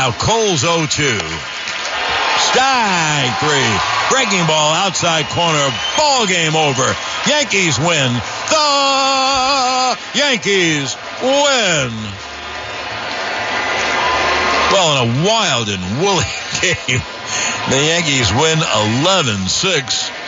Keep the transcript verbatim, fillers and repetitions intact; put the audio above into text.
Now Cole's oh two. Strike three. Breaking ball outside corner. Ball game over. Yankees win. The Yankees win. Well, in a wild and woolly game, the Yankees win eleven six.